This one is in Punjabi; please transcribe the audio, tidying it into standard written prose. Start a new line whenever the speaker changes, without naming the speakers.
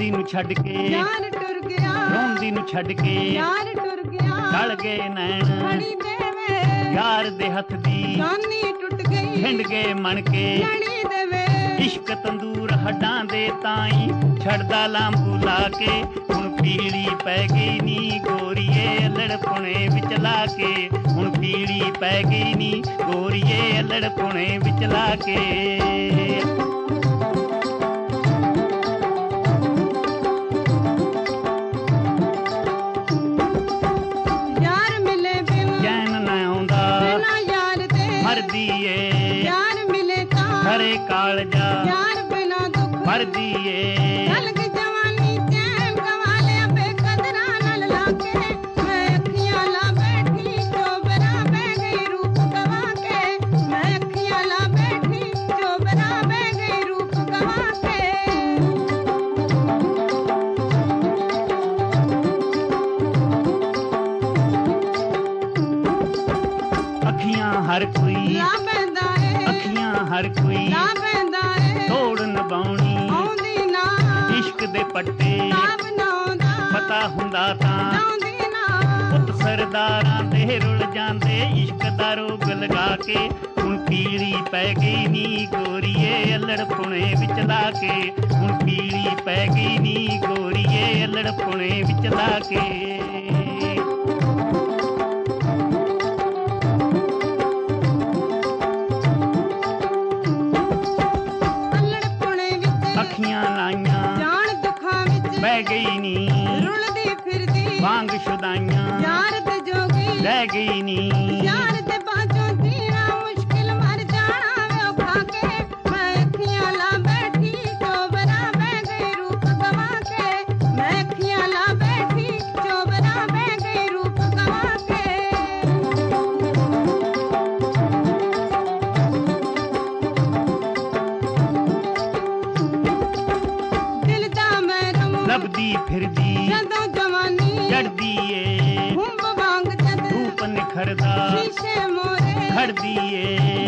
ਰੋਂਦੀ ਨੂੰ ਛੱਡ ਕੇ
ਯਾਰ ਟੁਰ ਗਿਆ,
ਰੋਂਦੀ ਨੂੰ ਛੱਡ ਕੇ
ਯਾਰ ਟੁਰ ਗਿਆ,
ਢਲ ਗਏ ਨੈਣ
ਖੜੀ ਦੇਵੇ
ਯਾਰ ਦੇ ਹੱਥ ਦੀ
ਜਾਨੀ ਟੁੱਟ ਗਈ,
ਹਿੰਡ ਗਏ ਮਣ ਕੇ
ਲੜੀ ਦੇਵੇ
ਇਸ਼ਕ ਤੰਦੂਰ ਹੱਡਾਂ ਦੇ ਤਾਈ ਛੱਡਦਾ ਲਾਂਬੂ ਲਾ ਕੇ ਹੁਣ ਪੀਲੀ ਪੈ ਗਈ ਨੀ ਗੋਰੀਏ ਅਲੜਪੁਣੇ ਵਿੱਚ ਲਾ ਕੇ ਹੁਣ ਪੀਲੀ ਪੈ ਗਈ ਨੀ ਗੋਰੀਏ ਅਲੜਪੁਣੇ ਵਿੱਚ ਲਾ ਕੇ
ਯਾਰ ਮਿਲੇ ਬਿਨ
ਚੈਨ ਨਾ ਆਉਂਦਾ
ਬਿਨਾ ਯਾਰ ਦੇ
ਮਰਦੀ ਏ
ਯਾਰ ਮਿਲੇ ਤਾਂ
ਹਰੇ ਕਾਲਜਾ
ਯਾਰ ਬਿਨਾ ਦੁੱਖ
ਮਰਦੀ ਏ
ਕਲਗ ਜਵਾਨੀ ਚੈਨ ਗਵਾ ਲਿਆ ਬੇਕਦਰਾਂ ਨਾਲ ਲਾ ਕੇ ਮੈਂ ਅੱਖੀਆਂ ਲਾ ਬੈਠੀ ਚੋਬਰਾ ਬਹਿ ਗਈ ਰੂਪ ਗਵਾ ਕੇ ਮੈਂ ਅੱਖੀਆਂ ਲਾ ਬੈਠੀ ਚੋਬਰਾ ਬਹਿ ਗਈ ਰੂਪ ਗਵਾ ਕੇ
ਅੱਖੀਆਂ ਹਰ ਕੋਈ
ਲਾ ਪੈਂਦਾ ਏ
ਅੱਖੀਆਂ ਹਰ ਕੋਈ
ਲਾ ਪੈਂਦਾ ਏ
ਤੋੜ ਨਿਭਾਉਣੀ
ਆਉਂਦੀ ਨਾ
ਇਸ਼ਕ ਦੇ ਪੱਟੇ
ਤਾਬ ਨਾ ਆਉਂਦਾ
ਪਤਾ ਹੁੰਦਾ ਤਾਂ
ਆਉਂਦੀ ਨਾ
ਪੁੱਤ ਸਰਦਾਰਾਂ ਦੇ ਰੁੱਲ ਜਾਂਦੇ ਇਸ਼ਕ ਦਾ ਰੋਗ ਲਗਾ ਕੇ ਹੁਣ ਪੀਲੀ ਪੈ ਗਈ ਨੀ ਗੋਰੀਏ ਅਲੜਪੁਣੇ ਵਿੱਚ ਲਾ ਕੇ ਹੁਣ ਪੀਲੀ ਪੈ ਗਈ ਨੀ ਗੋਰੀਏ ਅਲੜਪੁਣੇ ਵਿੱਚ ਲਾ ਕੇ
ਅਲੜਪੁਣੇ ਵਿੱਚ
ਅੱਖੀਆਂ ਲਾਈਆਂ
ਜਾਣ ਦੁੱਖਾਂ ਵਿੱਚ
ਬਹਿ ਗਈ ਨੀ
ਰੁਲਦੀ ਫਿਰਦੀ
ਵਾਂਗ ਸ਼ੁਦਾਈਆਂ
ਯਾਰ ਤੇ ਜੋਗੀ
ਰਹਿ ਗਈ ਨੀ
ਯਾਰ ਤੇ ਬਾਝੋਂ ਜੀਣਾ ਮੁਸ਼ਕਿਲ ਮਰ ਜਾਣਾ ਵੇ ਔਖਾ ਕੇ ਮੈਂ ਅੱਖੀਆਂ ਲਾ ਬੈਠੀ ਚੋਬਰਾ ਬਹਿ ਗਈ ਰੂਪ ਗਵਾ ਕੇ ਮੈਂ ਅੱਖੀਆਂ ਲਾ ਬੈਠੀ ਚੋਬਰਾ ਬਹਿ ਗਈ ਰੂਪ ਗਵਾ ਕੇ ਦਿਲ ਦਾ ਮਹਿਰਮ
ਲੱਭਦੀ ਫਿਰਦੀ
ਜਦੋਂ ਜਵਾਨੀ
ਚੜਦੀ ਏ
ਹੁੰਬ ਵਾਂਗ ਜਦ
ਰੂਪ ਨਿਖਰਦਾ
ਸ਼ੀਸ਼ੇ ਮੋਰੇ
ਖੜਦੀ ਏ